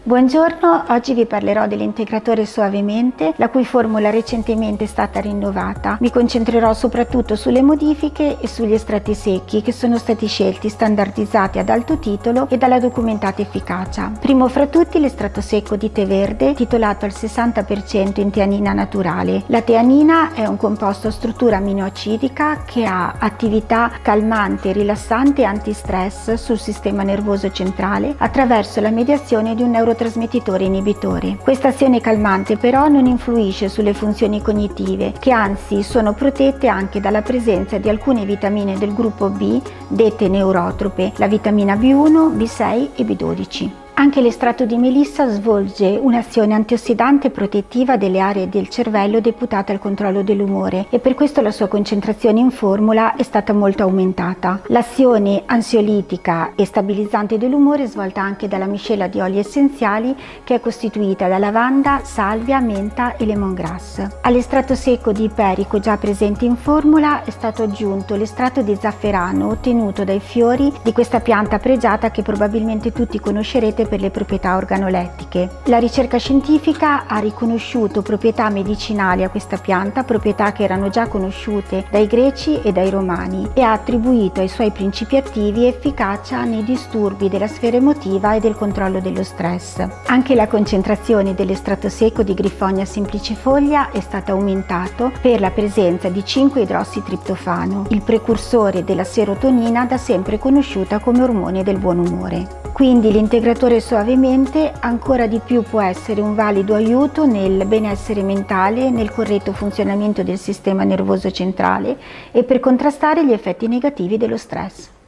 Buongiorno, oggi vi parlerò dell'integratore Soavemente, la cui formula recentemente è stata rinnovata. Mi concentrerò soprattutto sulle modifiche e sugli estratti secchi che sono stati scelti, standardizzati ad alto titolo e dalla documentata efficacia. Primo fra tutti l'estratto secco di tè verde, titolato al 60% in teanina naturale. La teanina è un composto a struttura aminoacidica che ha attività calmante, rilassante e antistress sul sistema nervoso centrale attraverso la mediazione di un neurotrasmettitore inibitore. Questa azione calmante però non influisce sulle funzioni cognitive, che anzi sono protette anche dalla presenza di alcune vitamine del gruppo B, dette neurotrope, la vitamina B1, B6 e B12. Anche l'estratto di melissa svolge un'azione antiossidante e protettiva delle aree del cervello deputate al controllo dell'umore e per questo la sua concentrazione in formula è stata molto aumentata. L'azione ansiolitica e stabilizzante dell'umore è svolta anche dalla miscela di oli essenziali che è costituita da lavanda, salvia, menta e lemongrass. All'estratto secco di iperico già presente in formula è stato aggiunto l'estratto di zafferano ottenuto dai fiori di questa pianta pregiata che probabilmente tutti conoscerete per le proprietà organolettiche. La ricerca scientifica ha riconosciuto proprietà medicinali a questa pianta, proprietà che erano già conosciute dai greci e dai romani, e ha attribuito ai suoi principi attivi efficacia nei disturbi della sfera emotiva e del controllo dello stress. Anche la concentrazione dell'estratto secco di Griffonia simplicifoglia è stata aumentato per la presenza di 5-idrossitriptofano, il precursore della serotonina da sempre conosciuta come ormone del buon umore. Quindi l'integratore Soavemente ancora di più può essere un valido aiuto nel benessere mentale, nel corretto funzionamento del sistema nervoso centrale e per contrastare gli effetti negativi dello stress.